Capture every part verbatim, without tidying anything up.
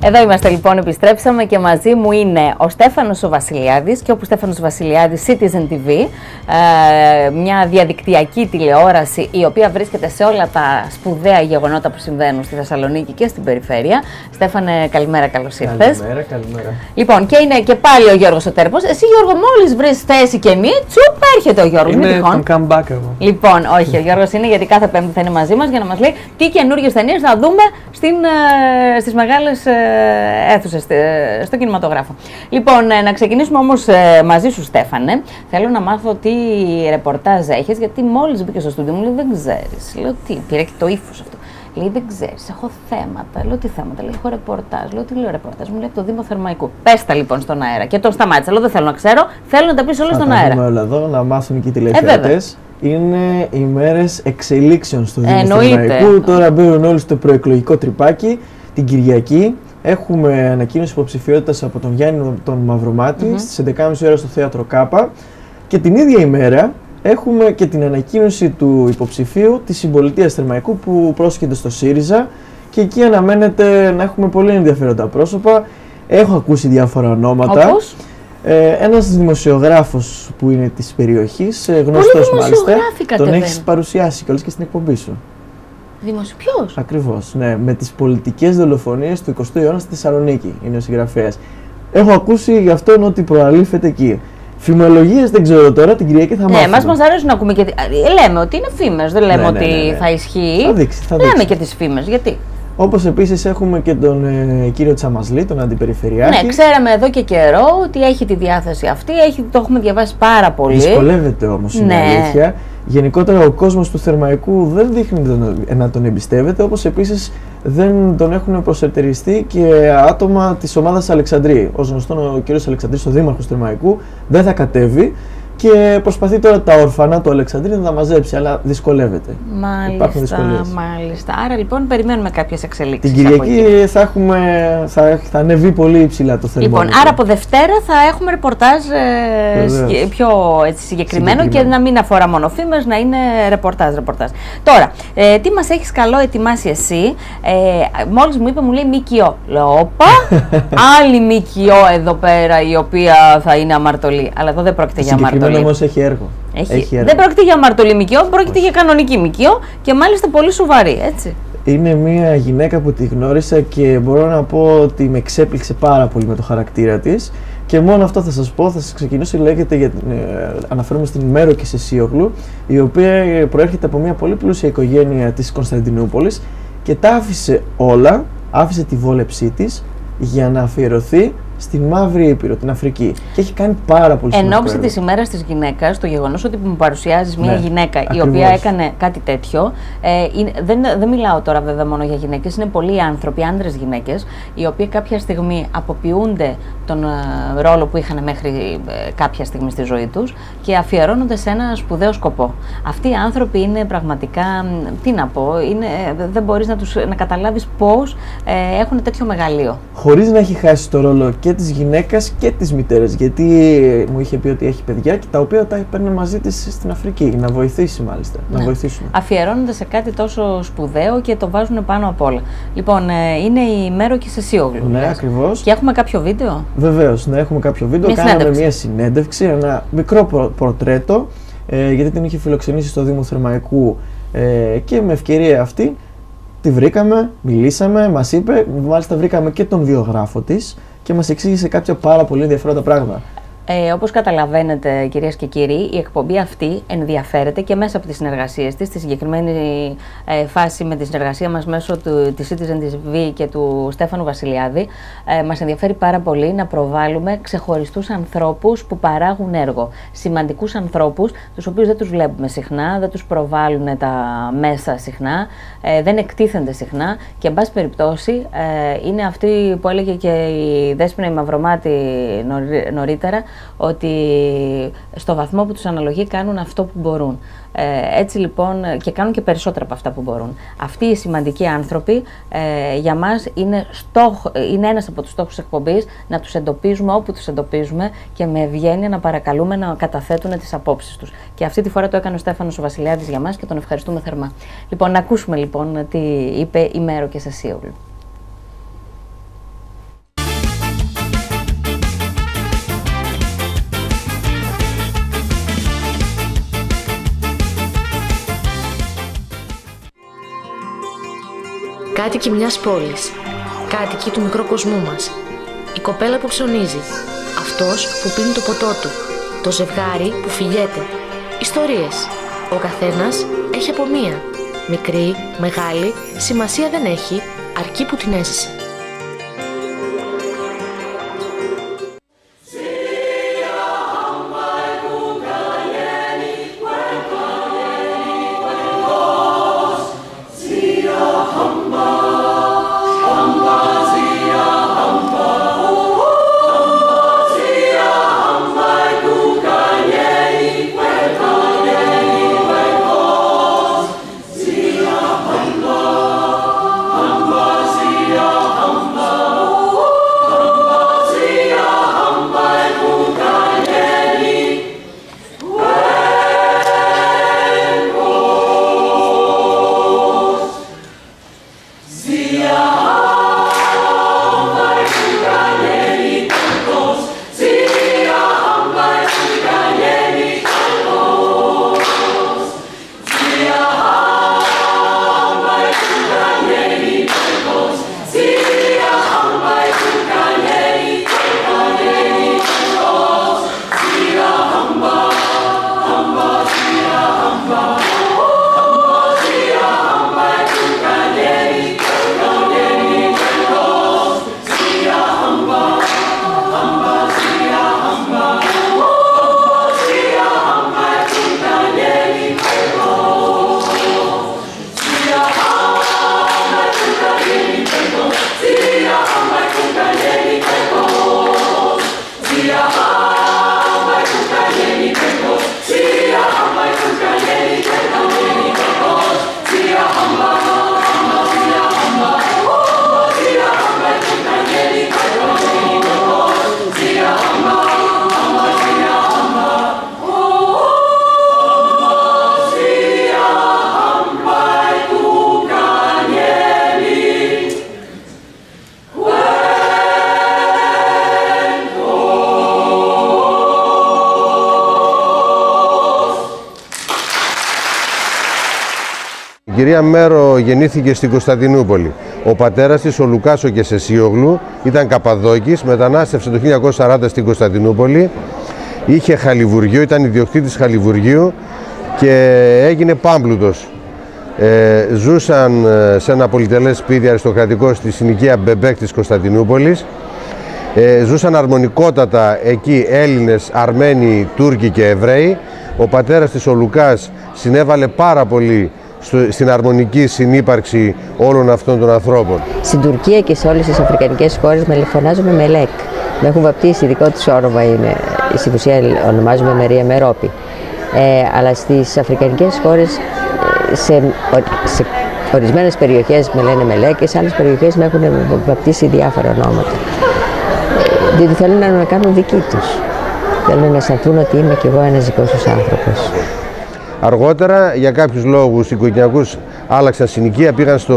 Εδώ είμαστε λοιπόν, επιστρέψαμε και μαζί μου είναι ο Στέφανος ο Βασιλιάδης και όπου Στέφανος Βασιλιάδης Citizen τι βι, ε, μια διαδικτυακή τηλεόραση η οποία βρίσκεται σε όλα τα σπουδαία γεγονότα που συμβαίνουν στη Θεσσαλονίκη και στην περιφέρεια. Στέφανε, καλημέρα, καλώς ήρθες. Καλημέρα, καλημέρα. Λοιπόν, και είναι και πάλι ο Γιώργος ο Τέρπος. Εσύ, Γιώργο, μόλις βρεις θέση και μη, τσουπ, έρχεται ο Γιώργος. Είναι τον comeback εγώ. Λοιπόν, όχι, ο Γιώργος είναι γιατί κάθε Πέμπτη θα είναι μαζί μας για να μας λέει τι καινούργιες ταινίες θα δούμε στην, ε, στις μεγάλες ε, αίθουσες, ε, στο κινηματογράφο. Λοιπόν, ε, να ξεκινήσουμε όμως ε, μαζί σου, Στέφανε. Θέλω να μάθω τι ρεπορτάζ έχεις, γιατί μόλις μπήκε στο στούντιο μου λέει δεν ξέρεις. Λέω τι, πήρε και το ύφος αυτό. Λέει δεν ξέρεις, έχω θέματα. Λέω τι θέματα, λέει έχω ρεπορτάζ. Λέω τι λέω ρεπορτάζ, μου λέει από το Δήμο Θερμαϊκού. Πες τα λοιπόν στον αέρα. Και τον σταμάτησα. Λέω δεν θέλω να ξέρω, θέλω να τα πεις όλα στον αέρα. Θα τα όλα εδώ, να μάθουν και οι τηλεθεατές. Ε, Είναι οι μέρες εξελίξεων στο Δήμο Θερμαϊκού. Τώρα μπαίνουν όλοι στο προεκλογικό τρυπάκι. Την Κυριακή έχουμε ανακοίνωση υποψηφιότητας από τον Γιάννη τον Μαυρομάτη mm-hmm. στις έντεκα και μισή ώρα στο Θέατρο Κάπα. Και την ίδια ημέρα έχουμε και την ανακοίνωση του υποψηφίου της Συμπολιτείας Θερμαϊκού που πρόσχεται στο ΣΥΡΙΖΑ και εκεί αναμένεται να έχουμε πολύ ενδιαφέροντα πρόσωπα. Έχω ακούσει διάφορα ονόματα. Όπως? Ε, ένας δημοσιογράφος που είναι της περιοχής, γνωστός μάλιστα, τον έχεις παρουσιάσει κιόλας και στην εκπομπή σου. Δημοσιο... Ποιος? Ακριβώς, ναι, με τις πολιτικές δολοφονίες του εικοστού αιώνα στη Θεσσαλονίκη είναι ο συγγραφέας. Έχω ακούσει γι' αυτόν ότι προαλήφεται εκεί. Φημολογίες δεν ξέρω τώρα, την Κυριακή θα μάθουμε. Ναι, μας μας αρέσει να ακούμε και. Λέμε ότι είναι φήμες, δεν λέμε ναι, ότι ναι, ναι, ναι. θα ισχύει. Θα δείξει, θα λέμε δείξει. και τις φήμες, γιατί. Όπως επίσης έχουμε και τον ε, κύριο Τσαμασλή, τον αντιπεριφερειάρχη. Ναι, ξέραμε εδώ και καιρό ότι έχει τη διάθεση αυτή, έχει, το έχουμε διαβάσει πάρα πολύ. Δυσκολεύεται όμως, είναι ναι. αλήθεια. Γενικότερα ο κόσμος του Θερμαϊκού δεν δείχνει τον, να τον εμπιστεύεται, όπως επίσης δεν τον έχουν προσετεριστεί και άτομα της ομάδας Αλεξανδρή. Ως γνωστόν ο κύριος Αλεξανδρής, ο δήμαρχος του Θερμαϊκού, δεν θα κατέβει. Και προσπαθεί τώρα τα ορφανά του Αλεξανδρή να τα μαζέψει, αλλά δυσκολεύεται. Μάλιστα, μάλιστα. Άρα λοιπόν περιμένουμε κάποιες εξελίξεις. Την Κυριακή θα, έχουμε, θα, θα ανεβεί πολύ υψηλά το θερμόμετρο. Λοιπόν, άρα από Δευτέρα θα έχουμε ρεπορτάζ ε, πιο έτσι, συγκεκριμένο, συγκεκριμένο και να μην αφορά μόνο φήμες, να είναι ρεπορτάζ. ρεπορτάζ. Τώρα, ε, τι μας έχεις καλό ετοιμάσει εσύ? Ε, μόλις μου είπε, μου λέει ΜΚΟ. Λέω, όπα, άλλη ΜΚΟ εδώ πέρα η οποία θα είναι αμαρτωλή. Αλλά εδώ δεν πρόκειται για αμαρτωλή. Όμως έχει έργο. Έχει. έχει έργο. Δεν πρόκειται για αμαρτωλή ΜΚΟ, πρόκειται Όχι. για κανονική ΜΚΟ και μάλιστα πολύ σοβαρή, έτσι. Είναι μια γυναίκα που τη γνώρισα και μπορώ να πω ότι με εξέπληξε πάρα πολύ με το χαρακτήρα της. Και μόνο αυτό θα σας πω, θα σας ξεκινήσω, λέγεται, για, ε, αναφέρομαι στην Μέροκη Σεσίογλου, η οποία προέρχεται από μια πολύ πλούσια οικογένεια της Κωνσταντινούπολης και τα άφησε όλα, άφησε τη βόλεψή της για να αφιερωθεί στη Μαύρη Ήπειρο, την Αφρική. Και έχει κάνει πάρα πολύ σημαντικό. Εν ώψη της ημέρας της γυναίκας, το γεγονός ότι μου παρουσιάζεις μια ναι, γυναίκα ακριβώς. η οποία έκανε κάτι τέτοιο. Ε, είναι, δεν, δεν μιλάω τώρα βέβαια μόνο για γυναίκες, είναι πολλοί άνθρωποι, άντρες γυναίκες, οι οποίοι κάποια στιγμή αποποιούνται τον ε, ρόλο που είχαν μέχρι ε, κάποια στιγμή στη ζωή τους και αφιερώνονται σε ένα σπουδαίο σκοπό. Αυτοί οι άνθρωποι είναι πραγματικά, τι να πω, είναι, δεν μπορείς να, τους, να καταλάβεις πώς ε, έχουν τέτοιο μεγαλείο. Χωρίς να έχει χάσει το ρόλο και της γυναίκας και της μητέρας, γιατί μου είχε πει ότι έχει παιδιά και τα οποία τα παίρνει μαζί της στην Αφρική, να βοηθήσει μάλιστα, ναι. να βοηθήσουν. Αφιερώνονται σε κάτι τόσο σπουδαίο και το βάζουν πάνω απ' όλα. Λοιπόν, είναι η Μέροκη Σεσίογλου. Ναι, ακριβώς. Και έχουμε κάποιο βίντεο. Βεβαίως, ναι, έχουμε κάποιο βίντεο. Μια Κάναμε συνέντευξη. μια συνέντευξη, ένα μικρό προ- πορτρέτο, ε, γιατί την είχε φιλοξενήσει στο Δήμο Θερμαϊκού ε, και με ευκαιρία αυτή τη βρήκαμε, μιλήσαμε, μας είπε, μάλιστα βρήκαμε και τον βιογράφο της και μας εξήγησε κάποια πάρα πολύ ενδιαφέροντα πράγματα. Ε, όπως καταλαβαίνετε, κυρίες και κύριοι, η εκπομπή αυτή ενδιαφέρεται και μέσα από τις συνεργασίες της. Στη συγκεκριμένη ε, φάση με τη συνεργασία μας μέσω του, της Citizen τι βι και του Στέφανου Βασιλιάδη, ε, μας ενδιαφέρει πάρα πολύ να προβάλλουμε ξεχωριστούς ανθρώπους που παράγουν έργο. Σημαντικούς ανθρώπους, τους οποίους δεν τους βλέπουμε συχνά, δεν τους προβάλλουν τα μέσα συχνά, ε, δεν εκτίθενται συχνά και, εν πάση περιπτώσει, ε, είναι αυτή που έλεγε και η Δέσποινα η Μαυρομάτη νωρίτερα, ότι στο βαθμό που τους αναλογεί κάνουν αυτό που μπορούν. Ε, έτσι λοιπόν και κάνουν και περισσότερα από αυτά που μπορούν. Αυτοί οι σημαντικοί άνθρωποι ε, για μας είναι, στόχ, είναι ένας από τους στόχους της εκπομπής, να τους εντοπίζουμε όπου τους εντοπίζουμε και με ευγένεια να παρακαλούμε να καταθέτουν τις απόψεις τους. Και αυτή τη φορά το έκανε ο Στέφανος ο Βασιλιάδης για μας και τον ευχαριστούμε θερμά. Λοιπόν, να ακούσουμε λοιπόν τι είπε η Μέροκη Σεσίογλου. Κάτοικοι μιας πόλης, κάτοικοι του μικρού κοσμού μας. Η κοπέλα που ψωνίζει, αυτός που πίνει το ποτό του, το ζευγάρι που φυγέται. Ιστορίες. Ο καθένας έχει από μία. Μικρή, μεγάλη, σημασία δεν έχει, αρκεί που την έζησε. Η κυρία Μέρο γεννήθηκε στην Κωνσταντινούπολη. Ο πατέρας της, ο Λουκάς ο Κεσεσίογλου, ήταν Καπαδόκης, μετανάστευσε το χίλια εννιακόσια σαράντα στην Κωνσταντινούπολη. Είχε χαλιβουργείο, ήταν ιδιοκτήτης χαλιβουργείου και έγινε πάμπλουτος. Ε, ζούσαν σε ένα πολυτελές σπίτι αριστοκρατικό στη συνοικία Μπεμπέκ της Κωνσταντινούπολης. Ε, ζούσαν αρμονικότατα εκεί Έλληνες, Αρμένοι, Τούρκοι και Εβραίοι. Ο πατέρας της, ο Λουκάς, συνέβαλε πάρα πολύ στην αρμονική συνύπαρξη όλων αυτών των ανθρώπων. Στην Τουρκία και σε όλες τις αφρικανικές χώρες με φωνάζομαι Μελέκ. Με έχουν βαπτίσει, δικό τους όνομα είναι. Στην ουσία ονομάζομαι Μαρία Μερόπη. Ε, αλλά στις αφρικανικές χώρες, σε, σε ορισμένες περιοχές με λένε Μελέκ και σε άλλες περιοχές με έχουν βαπτίσει διάφορα ονόματα. Ε, διότι θέλουν να με κάνουν δική τους. Θέλουν να αισθανθούν ότι είμαι κι εγώ ένας δικός τους άνθρωπος. Αργότερα, για κάποιους λόγους οικογενειακούς, άλλαξαν συνοικία, πήγαν στο,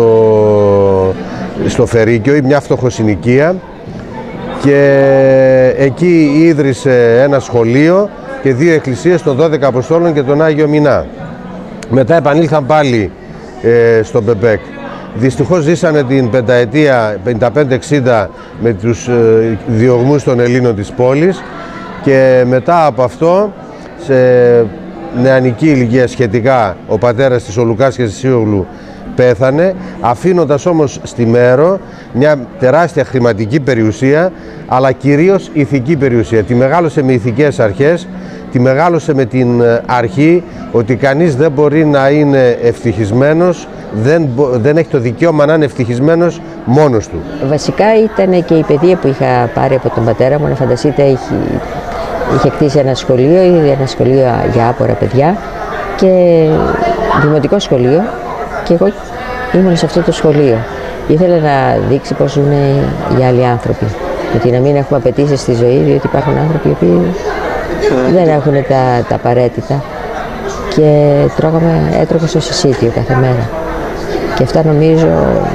στο Φερίκιο, μια φτωχοσυνοικία, και εκεί ίδρυσε ένα σχολείο και δύο εκκλησίες των δώδεκα Αποστόλων και τον Άγιο Μινά. Μετά επανήλθαν πάλι ε, στο Μπεμπέκ. Δυστυχώς ζήσανε την πενταετία πενήντα πέντε εξήντα με τους ε, διωγμούς των Ελλήνων της πόλης και μετά από αυτό, σε νεανική ηλικία σχετικά, ο πατέρας της, ο Λουκάς Κεσεσίογλου, πέθανε, αφήνοντας όμως στη Μέρο μια τεράστια χρηματική περιουσία, αλλά κυρίως ηθική περιουσία. Τη μεγάλωσε με ηθικές αρχές, τη μεγάλωσε με την αρχή ότι κανείς δεν μπορεί να είναι ευτυχισμένος, δεν, δεν έχει το δικαίωμα να είναι ευτυχισμένος μόνος του. Βασικά ήταν και η παιδεία που είχα πάρει από τον πατέρα μου. Να φανταστείτε, είχε, είχε κτίσει ένα σχολείο, ένα σχολείο για άπορα παιδιά και δημοτικό σχολείο, και εγώ ήμουν σε αυτό το σχολείο. Ήθελα να δείξει πώς ζουν οι άλλοι άνθρωποι. Γιατί να μην έχουμε απαιτήσεις στη ζωή, διότι υπάρχουν άνθρωποι οι οποίοι δεν έχουν τα, τα απαραίτητα. Και τρώγαμε, έτρωγα στο συσίτιο κάθε μέρα. Και αυτά νομίζω,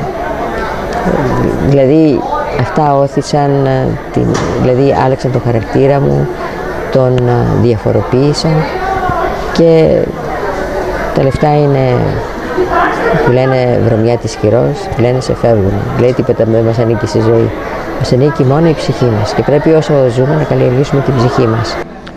δηλαδή αυτά όθησαν, την, δηλαδή άλλαξαν τον χαρακτήρα μου, τον διαφοροποίησαν, και τα λεφτά είναι που λένε βρωμιά της κυρός, λένε σε φεύγουν. Λέει τίποτα δεν μας ανήκει στη ζωή. Μας ανήκει μόνο η ψυχή μας και πρέπει όσο ζούμε να καλλιεργήσουμε την ψυχή μας.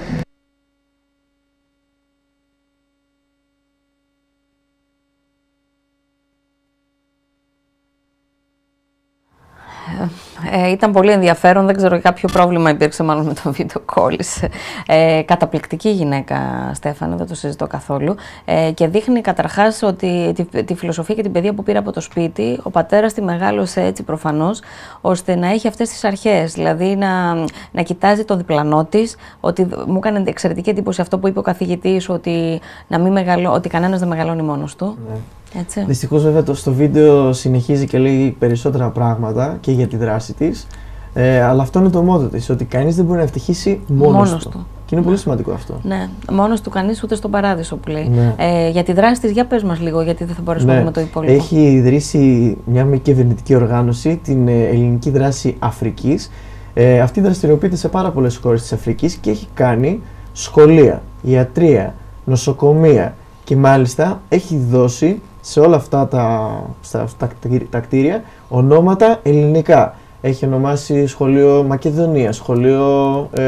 Ε, ήταν πολύ ενδιαφέρον, δεν ξέρω κάποιο πρόβλημα υπήρξε μάλλον με το βίντεο κόλλησε. Ε, καταπληκτική γυναίκα, Στέφανε, δεν το συζητώ καθόλου. Ε, και δείχνει καταρχάς ότι τη, τη φιλοσοφία και την παιδεία που πήρε από το σπίτι, ο πατέρας τη μεγάλωσε έτσι προφανώς, ώστε να έχει αυτές τις αρχές. Δηλαδή να, να κοιτάζει τον διπλανό της, ότι μου έκανε εξαιρετική εντύπωση αυτό που είπε ο καθηγητής, ότι, να μην μεγαλώ, ότι κανένας δεν μεγαλώνει μόνος του. Ναι. Έτσι. Δυστυχώς βέβαια το, στο βίντεο συνεχίζει και λέει περισσότερα πράγματα και για τη δράση της, ε, αλλά αυτό είναι το μότο της, ότι κανείς δεν μπορεί να ευτυχήσει μόνος, μόνος του. του. Και είναι ναι. πολύ σημαντικό αυτό. Ναι, μόνος του κανείς ούτε στον παράδεισο που λέει. Ναι. Ε, για τη δράση της, για πες μας λίγο, γιατί δεν θα μπορέσουμε ναι. να πούμε το υπόλοιπο. Έχει ιδρύσει μια μη κυβερνητική οργάνωση, την Ελληνική Δράση Αφρικής. Ε, αυτή δραστηριοποιείται σε πάρα πολλές χώρες της Αφρικής και έχει κάνει σχολεία, ιατρεία, νοσοκομεία και μάλιστα έχει δώσει σε όλα αυτά τα, στα, τα, τα κτίρια ονόματα ελληνικά. Έχει ονομάσει σχολείο Μακεδονία, σχολείο ε,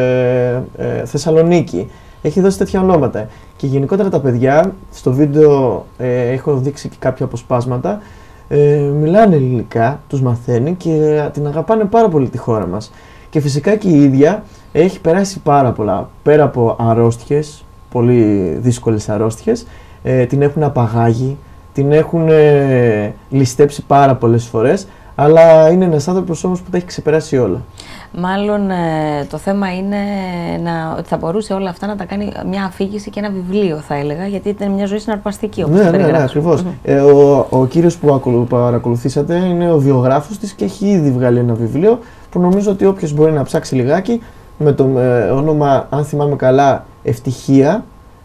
ε, Θεσσαλονίκη. Έχει δώσει τέτοια ονόματα. Και γενικότερα τα παιδιά, στο βίντεο ε, έχω δείξει και κάποια αποσπάσματα, ε, μιλάνε ελληνικά, τους μαθαίνει και την αγαπάνε πάρα πολύ τη χώρα μας. Και φυσικά και η ίδια έχει περάσει πάρα πολλά. Πέρα από αρρώστιες, πολύ δύσκολες αρρώστιες, ε, την έχουν απαγάγει, την έχουν ε, ληστέψει πάρα πολλές φορές, αλλά είναι ένας άνθρωπος όμως που τα έχει ξεπεράσει όλα. Μάλλον ε, το θέμα είναι να, ότι θα μπορούσε όλα αυτά να τα κάνει μια αφήγηση και ένα βιβλίο, θα έλεγα, γιατί ήταν μια ζωή συναρπαστική, όπως ναι, ναι, ναι, ακριβώς. Mm-hmm. ε, ο, ο κύριος που παρακολουθήσατε είναι ο βιογράφος της και έχει ήδη βγάλει ένα βιβλίο που νομίζω ότι όποιος μπορεί να ψάξει λιγάκι με το ε, όνομα, αν θυμάμαι καλά, Ευτυχία,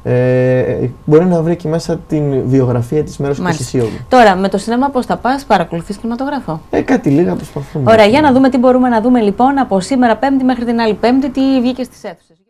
Ε, μπορεί να βρει και μέσα την βιογραφία της Μέρος Κωσυσίωβου. Τώρα, με το σινέμα πώς θα πας, παρακολουθείς κινηματογράφο? Ε, κάτι λίγα προσπαθούμε. Ωραία, για να δούμε τι μπορούμε να δούμε λοιπόν από σήμερα Πέμπτη μέχρι την άλλη Πέμπτη, τι βγήκε στις αίθουσες.